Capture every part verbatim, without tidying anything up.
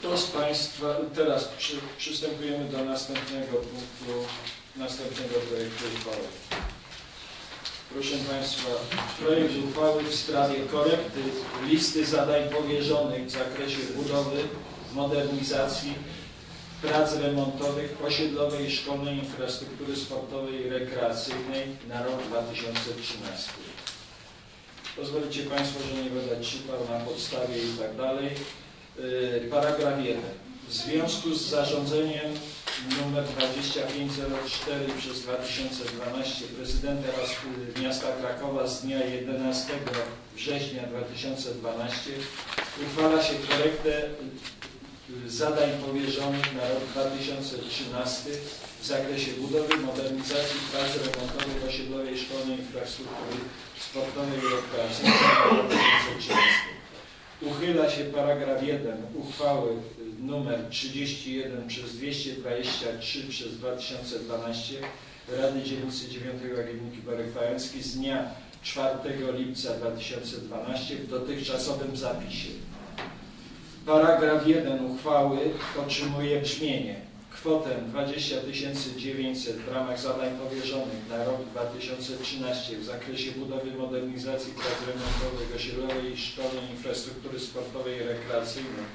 Kto z Państwa, teraz przy, przystępujemy do następnego punktu, następnego projektu uchwały. Proszę Państwa, projekt uchwały w sprawie korekty listy zadań powierzonych w zakresie budowy, modernizacji, prac remontowych, osiedlowej i szkolnej infrastruktury sportowej i rekreacyjnej na rok dwa tysiące trzynasty. Pozwolicie Państwo, że nie będę czytał na podstawie i tak dalej. Yy, paragraf jeden. W związku z zarządzeniem nr dwadzieścia pięć zero cztery przez dwa tysiące dwanaście prezydenta miasta Krakowa z dnia jedenastego września dwa tysiące dwunastego uchwala się korektę zadań powierzonych na rok dwa tysiące trzynasty w zakresie budowy, modernizacji, prac remontowych, osiedlowej, szkolnej infrastruktury sportowej i rekreacyjnej na rok dwa tysiące trzynasty. Uchyla się paragraf jeden uchwały nr trzydzieści jeden przez dwieście dwadzieścia trzy przez dwa tysiące dwanaście Rady Dzielnicy dziewiątego Jagielloniki Baryk-Fałęcki z dnia czwartego lipca dwa tysiące dwunastego w dotychczasowym zapisie. Paragraf jeden uchwały otrzymuje brzmienie: kwotę dwadzieścia tysięcy dziewięćset w ramach zadań powierzonych na rok dwa tysiące trzynasty w zakresie budowy, modernizacji, prac remontowych, osiedlowej i szkolnej infrastruktury sportowej i rekreacyjnej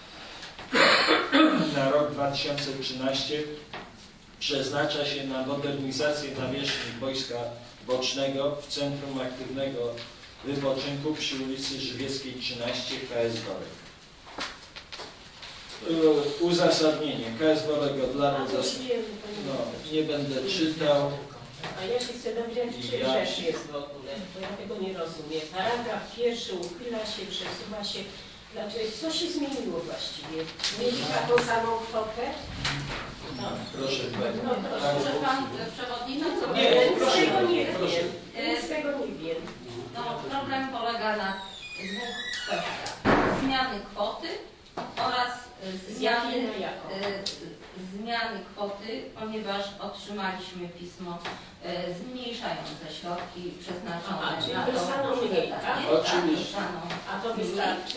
na rok dwa tysiące trzynasty przeznacza się na modernizację nawierzchni Wojska Bocznego w Centrum Aktywnego Wypoczynku przy ulicy Żywieckiej trzynaście K S Worek. Uzasadnienie. K S Worek od lat no, nie będę czytał. A ja się chcę dowiedzieć, czy ja... rzecz jest w ogóle, bo ja tego nie rozumiem. Paragraf pierwszy uchyla się, przesuwa się. Znaczy, co się zmieniło właściwie? Mieli taką samą kwotę? No, proszę Pani. No, proszę, że Pan Przewodniczący... Nie, proszę, z tego nie proszę. wiem. Z tego nie wiem. No, problem polega na dwóch kwestiach. Zmiany kwoty oraz zmiany, zmiany kwoty, ponieważ otrzymaliśmy pismo zmniejszające środki przeznaczone Aha, czyli na dostaną mniej, tak? Oczywiście. A to wystarczy?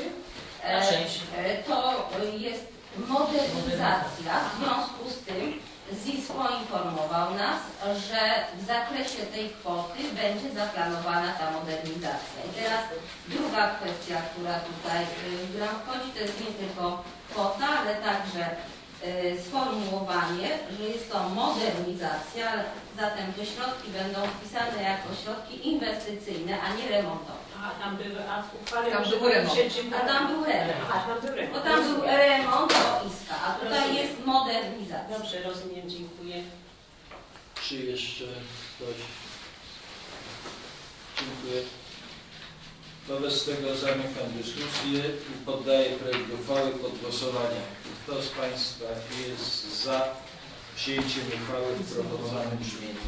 To jest modernizacja. W związku z tym Z I S poinformował nas, że w zakresie tej kwoty będzie zaplanowana ta modernizacja. I teraz druga kwestia, która tutaj w grę wchodzi, to jest nie tylko kwota, ale także sformułowanie, że jest to modernizacja, zatem te środki będą wpisane jako środki inwestycyjne, a nie remontowe. A tam były, a w uchwale tam był remont. A tam był remont. A tam był remont. Bo tam był remont boiska, a tutaj rozumiem. Jest modernizacja. Dobrze, rozumiem, dziękuję. Czy jeszcze ktoś? Dziękuję. Wobec tego zamykam dyskusję i poddaję projekt uchwały pod głosowanie. Kto z Państwa jest za przyjęciem uchwały w proponowanym brzmieniu?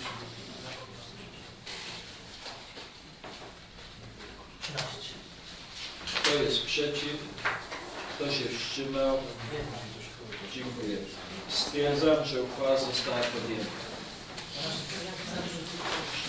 Kto jest przeciw? Kto się wstrzymał? Dziękuję. Stwierdzam, że uchwała została podjęta.